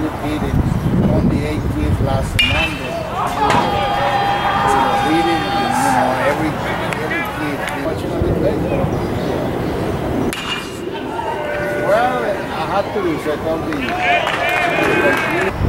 repeated on the 18th last Monday. We were reading, every kid watching on the baseball. Well, I had to reset on the computer.